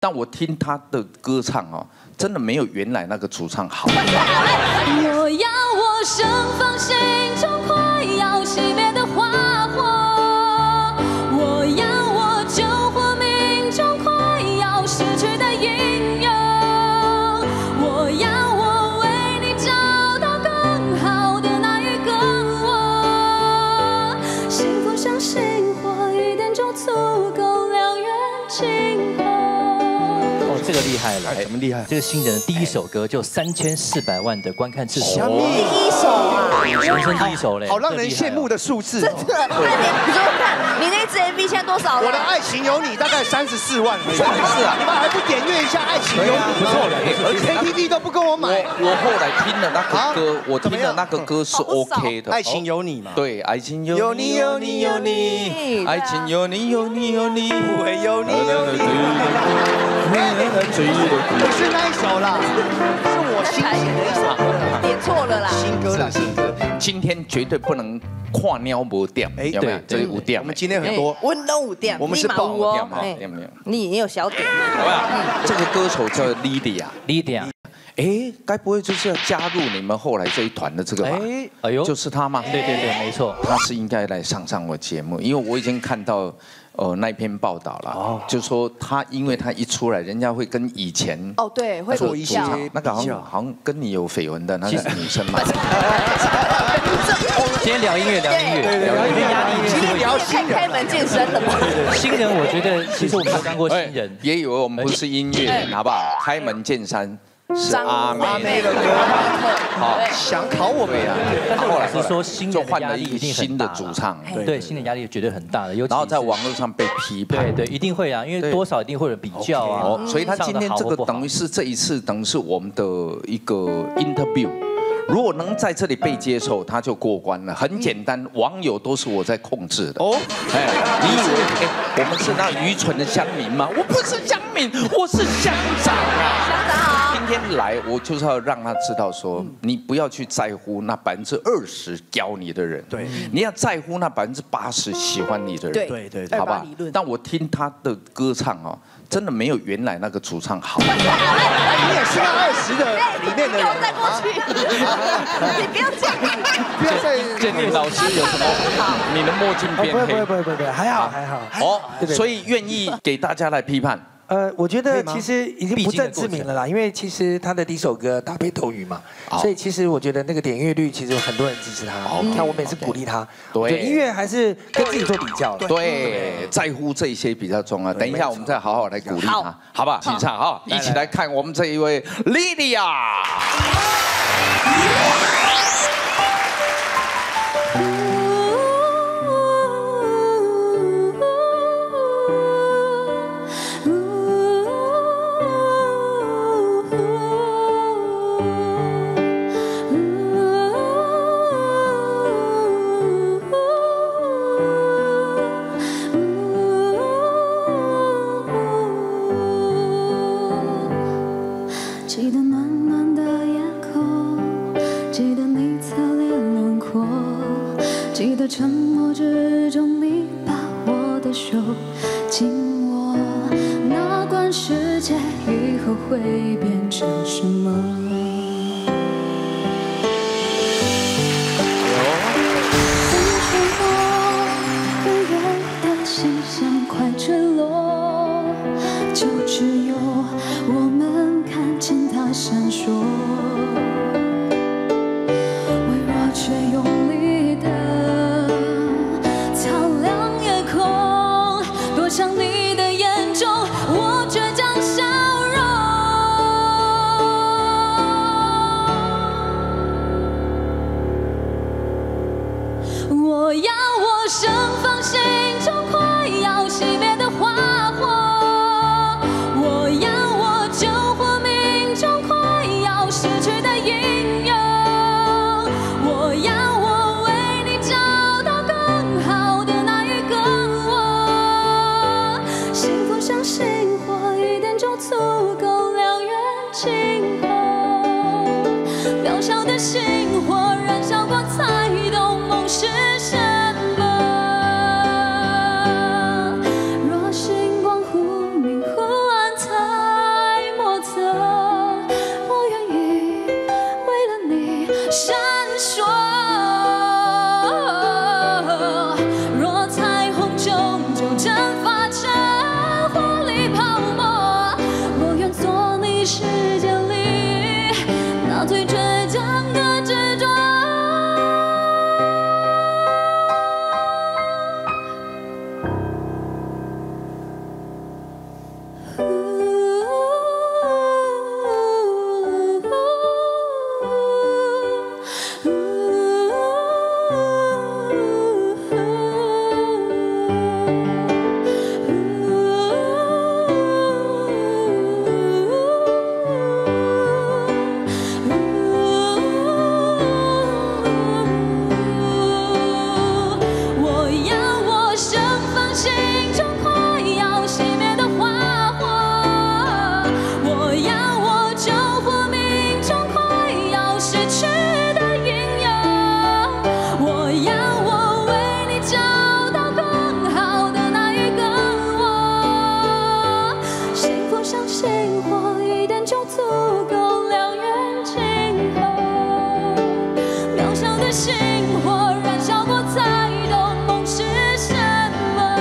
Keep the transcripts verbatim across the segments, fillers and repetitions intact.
但我听他的歌唱哦，真的没有原来那个主唱好。 我要我盛放心中快要熄灭的花火，我要我救活命中快要失去的英勇，我要我为你找到更好的那一个我。幸福像星火，一点就足够燎原今后。 这个厉害了， 哎，怎么厉害？ 这个新人的第一首歌就三千四百万的观看次数， 第一首啊， 人生第一首嘞， 好让人羡慕的数字。 真的，那你你说看，你那支 M V 现在多少了？ 我的爱情有你大概三十四万，三十四啊！你们还不点阅一下爱情有你？ 不错的， 而 K T V 都不跟我买。 我我后来听了那个歌，我听了那个歌是 OK 的。 爱情有你嘛？ 对，爱情有你有你有你，爱情有你有你有你， 不会有你有你。不是那一首啦，是我新写的一首歌， 点错了啦， 新歌啦，新歌。 今天绝对不能跨鸟无点，哎，有没有？这五点， 我们今天很多温东五点， 我们是爆哦， 有没有？你你有小点， 好不好？这个歌手叫 Lydia，Lydia， 哎， 该不会就是要加入你们后来这一团的这个吧？ 哎，哎呦， 就是他吗？ 对对对，没错， 他是应该来上上我节目，因为我已经看到。呃，那篇报道了，哦，就说他，因为他一出来，人家会跟以前哦，对，会做一些那个好像好像跟你有绯闻的那个女生嘛。 今天聊音乐，聊音乐，聊音乐，压力今天聊新人， 开门见山了嘛。 新人，我觉得其实我们都当过新人， 也以为我们不是音乐人，好不好？开门见山。 是阿妹的歌， 好想考我们呀。 后来是说新就换了一个新的主唱， 对，新的压力绝对很大的，尤其然后在网络上被批判， 对对，一定会啊，因为多少一定会有比较啊。 所以他今天这个等于是这一次等于是我们的一个 interview。 如果能在这里被接受，他就过关了。很简单，网友都是我在控制的。哦，哎，你以为哎我们是那愚蠢的乡民吗？我不是乡民，我是乡长啊！ 乡长好。 今天来，我就是要让他知道说，你不要去在乎那百分之二十教你的人，对，你要在乎那百分之八十喜欢你的人， 对对对， 好吧？但我听他的歌唱哦。 真的没有原来那个主唱好。你也是那二十的里面的人。 再过去，你不要这样， 不要再。 建宁老师有什么？你的墨镜变黑？ 不会不会不会不会，还好还好。 哦，所以愿意给大家来批判。 呃，我觉得其实已经不证自明了啦，因为其实他的第一首歌搭配斗鱼嘛，所以其实我觉得那个点阅率其实有很多人支持他。你看我每次鼓励他，对，音乐还是跟自己做比较。 对，在乎这些比较重要。等一下我们再好好来鼓励他，好不好？起唱哈，一起来看我们这一位 Lydia。 记得暖暖的夜空，记得你侧脸轮廓，记得沉默之中你把我的手紧握。哪管世界以后会变成什么？风吹过，远远的心像快坠落，就只有我们。 看见它闪烁，微弱却用力的擦亮夜空，躲向你的眼中，我倔强笑容。我要我盛放心中快要熄灭的花火，我要。 失去的英勇，我要我为你找到更好的那一个我。幸福像星火，一点就足够燎原今后。渺小的星火燃烧过，才懂梦是什么。若星光忽明忽暗藏。 足够两眼今后，渺小的星火燃烧过才懂梦是什么。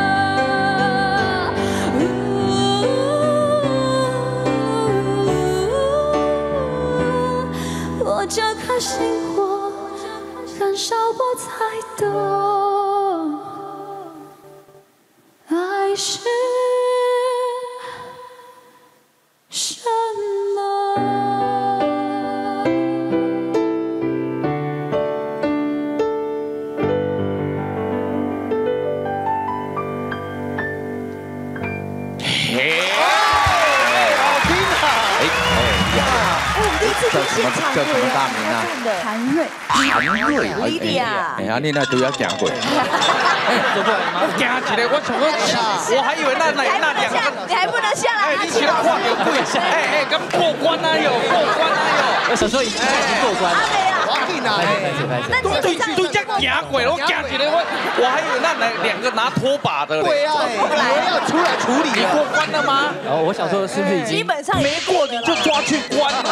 我这颗星火燃烧过才懂，爱是什么？ 叫什么叫什么大名啊？ 韩瑞， 韩瑞， 莉莉娅哎呀，你那都要讲过。哎，走过来吗？惊起来，我想说，我还以为那那那两个， 你还不能下来？ 哎，你起来跨有跪下，哎哎，跟过关啊有，过关啊有。 我想说已经已经过关了。 我要去哪？ 拍手拍手。 那对对，这样惊鬼了，我惊起来，我我还以为那两两个拿拖把的嘞。 对啊，我要出来处理。 你过关了吗？ 然后我想说是不是已经基本上没过你就抓去关了。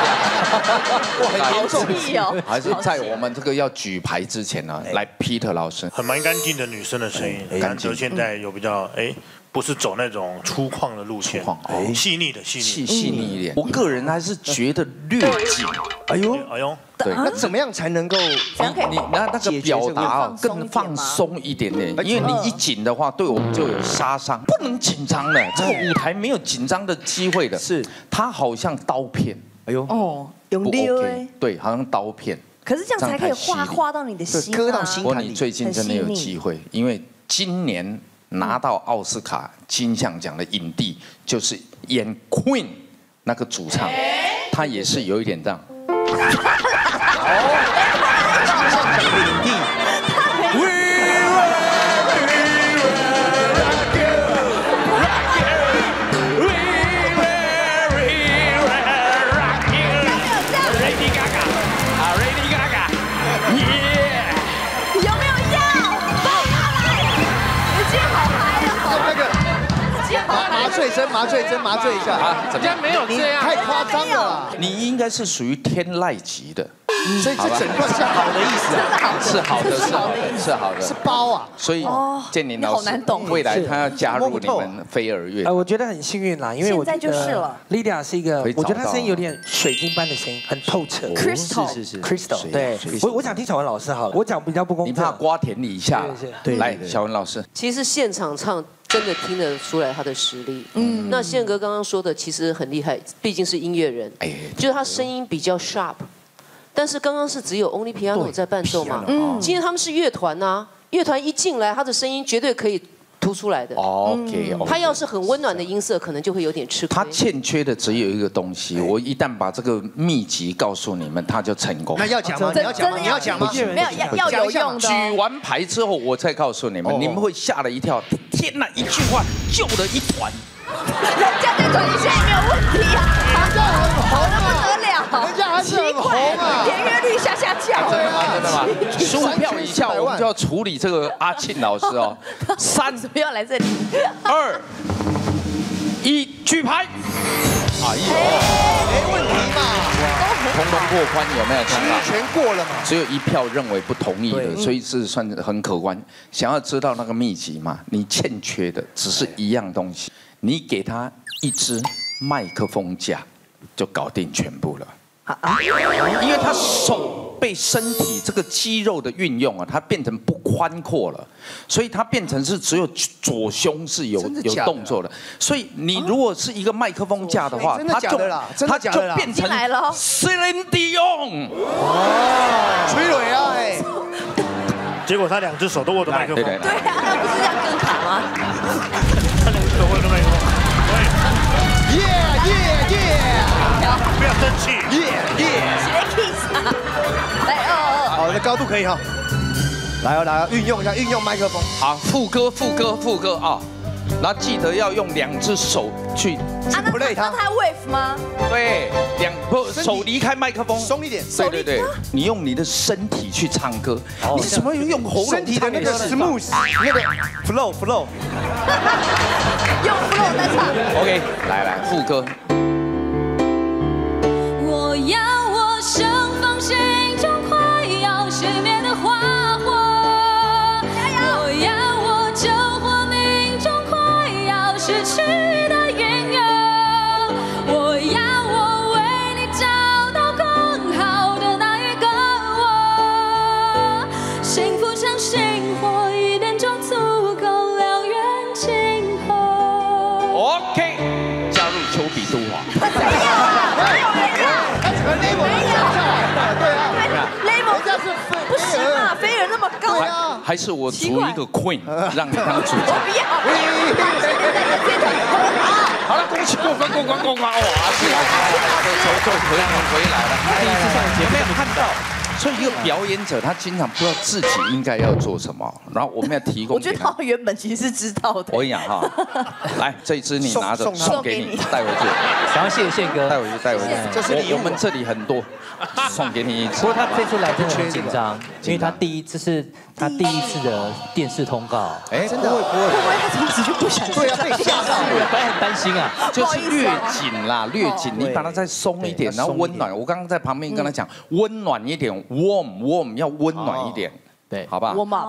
好气哦！ 还是在我们这个要举牌之前呢，来 Peter 老师， 很蛮干净的女生的声音，难得现在有比较哎，不是走那种粗犷的路线，细腻的细腻， 细细腻一点。我个人还是觉得略紧。 哎呦， 哎呦， 对， 那怎么样才能够？ 你那那个表达更放松一点点，因为你一紧的话，对我们就有杀伤，不能紧张的。这个舞台没有紧张的机会的， 是它好像刀片。 哎呦， 哦，用不溜 OK，对，好像刀片。 可是这样才可以划划到你的心， 割到心不过你最近真的有机会，因为今年拿到奥斯卡金像奖的影帝就是演 Queen 那个主唱，他也是有一点这样。 金像奖的影帝。麻醉针，麻醉针，麻醉一下啊！怎么样？ 没有这样，太夸张了。 你应该是属于天籁级的， 所以这整段是好的意思啊， 是好的，是好的，是好的， 是包啊。 所以建宁老师，未来他要加入你们飞儿乐。 呃，我觉得很幸运啦，因为我觉得 Lydia 是一个，我觉得她声音有点水晶般的声音，很透彻。 Crystal， 是是是 Crystal， 对。我我想听小文老师好了，我讲比较不公正。 你怕瓜田李下？ 对， 来，小文老师。 其实现场唱真的听得出来他的实力。嗯，那宪哥刚刚说的其实很厉害，毕竟是音乐人，哎，就是他声音比较 sharp。但是刚刚是只有 Only Piano 在伴奏嘛，嗯，今天他们是乐团呐，乐团一进来，他的声音绝对可以突出来的。 OK， 他要是很温暖的音色，可能就会有点吃亏。 他欠缺的只有一个东西，我一旦把这个秘籍告诉你们，他就成功。 那要讲吗？你要讲吗？你要讲吗？ 没有，要要有用的。 举完牌之后，我再告诉你们，你们会吓了一跳。天哪，一句话救了一团。 人家这团现在没有问题啊，人家很红的不得了， 人家还是很红啊， 点阅率下下降。 真的吗？真的吗？十五票以下，我们就要处理这个阿庆老师哦。三， 不要来这里。 二，一，举牌。哎呦， 没问题嘛， 通通过关有没有？ 全过了嘛。 只有一票认为不同意的，所以是算很可观。想要知道那个秘籍嘛？你欠缺的只是一样东西，你给他一支麦克风架，就搞定全部了。因为他手被身体这个肌肉的运用啊，它变成不宽阔了，所以它变成是只有左胸是有有动作的。所以你如果是一个麦克风架的话，它就它就变成 Celine Dion， 崔蕊啊，哎， 结果他两只手都握着麦克风， 对啊，那不是这样更卡吗？ 他两只手握着麦克风， 耶耶耶！ 不要生气， 耶耶！ 学 kiss 啊！来哦， 好的高度可以哈，来哦来哦，运用一下，运用麦克风。 好，副歌副歌副歌啊！然后记得要用两只手去啊，那那他 wave 吗？ 对，两不手离开麦克风， 松一点。 对对对，你用你的身体去唱歌，你什么用喉咙？ 身体的那个 smooth， 那个 flow flow， 用 flow 在唱。 OK， 来来副歌。 都华。 他整个 level 都降下来了，对啊 ，level 这是不行嘛，飞人那么高啊，还是我组一个 queen 让你当主角。 不要， 好了，恭喜过关过关过关！哇，是啊，就就回来回来了。第一次上节目没有看到。所以一个表演者，他经常不知道自己应该要做什么，然后我们要提供。 我觉得他原本其实是知道的。 我跟你讲哈，来这一支你拿着送给你，带回去。 然后谢谢宪哥， 带回去带回去。这是我们这里很多，送给你一支。 不过他这次来真的很紧张，因为他第一这是他第一次的电视通告。 哎， 真的会不会？ 会不会他从此就不想？ 对啊，被吓到了， 本来很担心啊， 就是略紧啦，略紧，你把它再松一点，然后温暖。我刚刚在旁边跟他讲，温暖一点。warm warm 要温暖一点， 对， 好不好？ warm up。